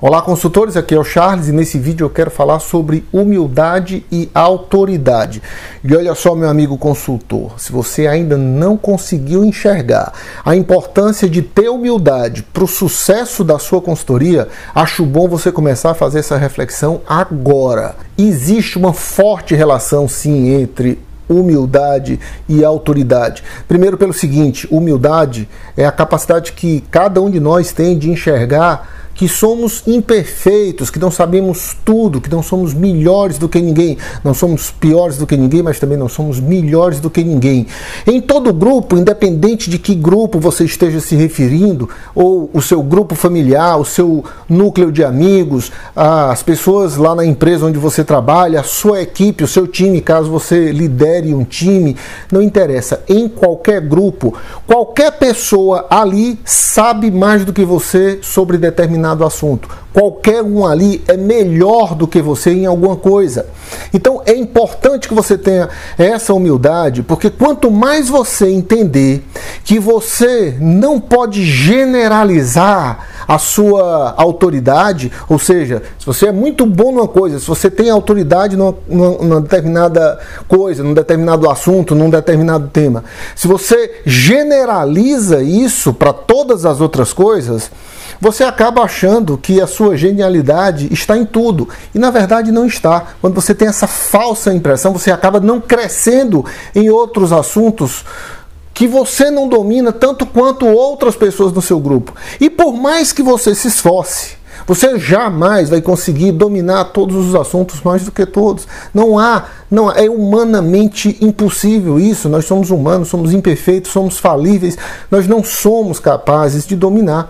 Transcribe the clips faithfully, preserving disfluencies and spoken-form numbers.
Olá, consultores, aqui é o Charles e nesse vídeo eu quero falar sobre humildade e autoridade. E olha só, meu amigo consultor, se você ainda não conseguiu enxergar a importância de ter humildade para o sucesso da sua consultoria, acho bom você começar a fazer essa reflexão agora. Existe uma forte relação, sim, entre humildade e autoridade. Primeiro pelo seguinte, humildade é a capacidade que cada um de nós tem de enxergar que somos imperfeitos, que não sabemos tudo, que não somos melhores do que ninguém, não somos piores do que ninguém, mas também não somos melhores do que ninguém. Em todo grupo, independente de que grupo você esteja se referindo, ou o seu grupo familiar, o seu núcleo de amigos, as pessoas lá na empresa onde você trabalha, a sua equipe, o seu time, caso você lidere um time, não interessa. Em qualquer grupo, qualquer pessoa ali sabe mais do que você sobre determinado assunto. Qualquer um ali é melhor do que você em alguma coisa. Então é importante que você tenha essa humildade, porque quanto mais você entender que você não pode generalizar a sua autoridade, ou seja, se você é muito bom numa coisa, se você tem autoridade numa, numa determinada coisa, num determinado assunto, num determinado tema, se você generaliza isso para todas as outras coisas, você acaba achando que a sua genialidade está em tudo. E na verdade não está. Quando você tem essa falsa impressão, você acaba não crescendo em outros assuntos que você não domina tanto quanto outras pessoas no seu grupo. E por mais que você se esforce, você jamais vai conseguir dominar todos os assuntos mais do que todos. Não há, não é humanamente impossível isso. Nós somos humanos, somos imperfeitos, somos falíveis. Nós não somos capazes de dominar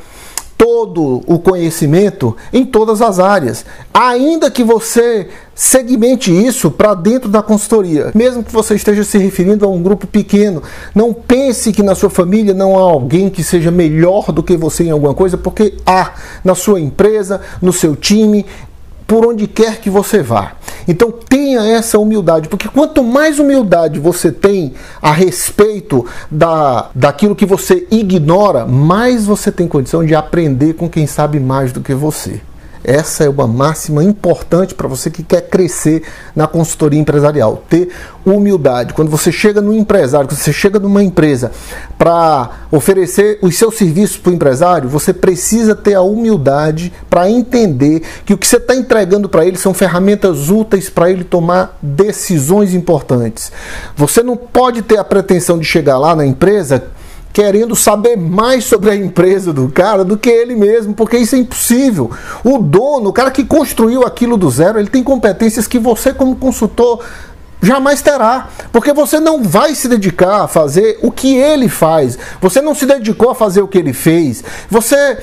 todo o conhecimento em todas as áreas, ainda que você segmente isso para dentro da consultoria, mesmo que você esteja se referindo a um grupo pequeno. Não pense que na sua família não há alguém que seja melhor do que você em alguma coisa, porque há na sua empresa, no seu time, por onde quer que você vá. Então tenha essa humildade, porque quanto mais humildade você tem a respeito da, daquilo que você ignora, mais você tem condição de aprender com quem sabe mais do que você. Essa é uma máxima importante para você que quer crescer na consultoria empresarial. Ter humildade. Quando você chega no empresário, quando você chega numa empresa para oferecer os seus serviços para o empresário, você precisa ter a humildade para entender que o que você está entregando para ele são ferramentas úteis para ele tomar decisões importantes. Você não pode ter a pretensão de chegar lá na empresa querendo saber mais sobre a empresa do cara do que ele mesmo, porque isso é impossível. O dono, o cara que construiu aquilo do zero, ele tem competências que você como consultor jamais terá, porque você não vai se dedicar a fazer o que ele faz, você não se dedicou a fazer o que ele fez, você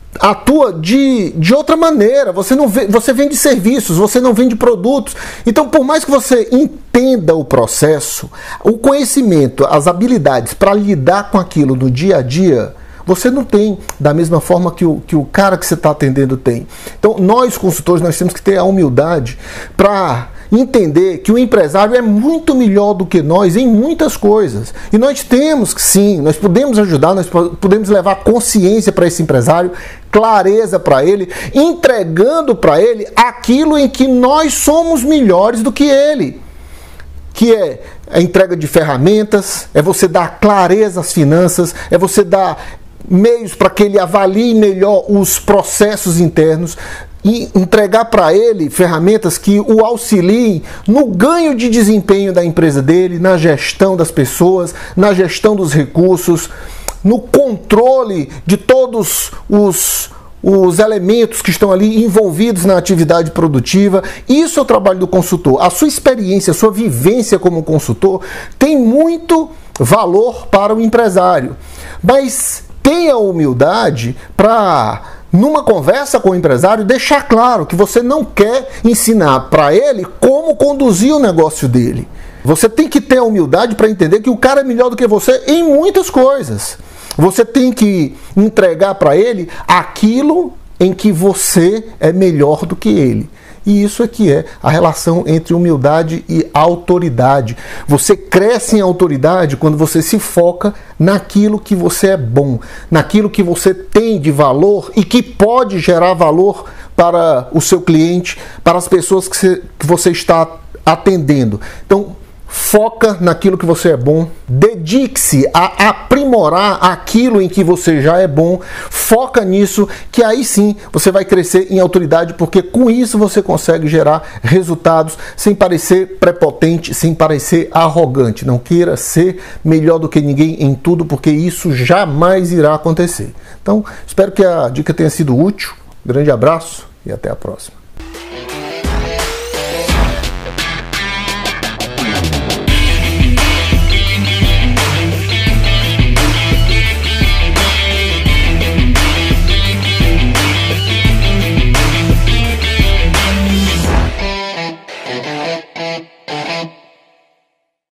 atua de, de outra maneira, você, não vê, você vende serviços, você não vende produtos. Então, por mais que você entenda o processo, o conhecimento, as habilidades para lidar com aquilo no dia a dia, você não tem da mesma forma que o, que o cara que você está atendendo tem. Então, nós consultores, nós temos que ter a humildade para entender que o empresário é muito melhor do que nós em muitas coisas. E nós temos que, sim, nós podemos ajudar, nós podemos levar consciência para esse empresário, clareza para ele, entregando para ele aquilo em que nós somos melhores do que ele. Que é a entrega de ferramentas, é você dar clareza às finanças, é você dar meios para que ele avalie melhor os processos internos, e entregar para ele ferramentas que o auxiliem no ganho de desempenho da empresa dele, na gestão das pessoas, na gestão dos recursos, no controle de todos os, os elementos que estão ali envolvidos na atividade produtiva. Isso é o trabalho do consultor. A sua experiência, a sua vivência como consultor tem muito valor para o empresário, mas tenha a humildade para, numa conversa com o empresário, deixar claro que você não quer ensinar para ele como conduzir o negócio dele. Você tem que ter a humildade para entender que o cara é melhor do que você em muitas coisas. Você tem que entregar para ele aquilo em que você é melhor do que ele. E isso é que é a relação entre humildade e autoridade. Você cresce em autoridade quando você se foca naquilo que você é bom, naquilo que você tem de valor e que pode gerar valor para o seu cliente, para as pessoas que você, que você está atendendo. Então, foca naquilo que você é bom, dedique-se a aprimorar aquilo em que você já é bom, foca nisso, que aí sim você vai crescer em autoridade, porque com isso você consegue gerar resultados sem parecer prepotente, sem parecer arrogante. Não queira ser melhor do que ninguém em tudo, porque isso jamais irá acontecer. Então, espero que a dica tenha sido útil. Grande abraço e até a próxima.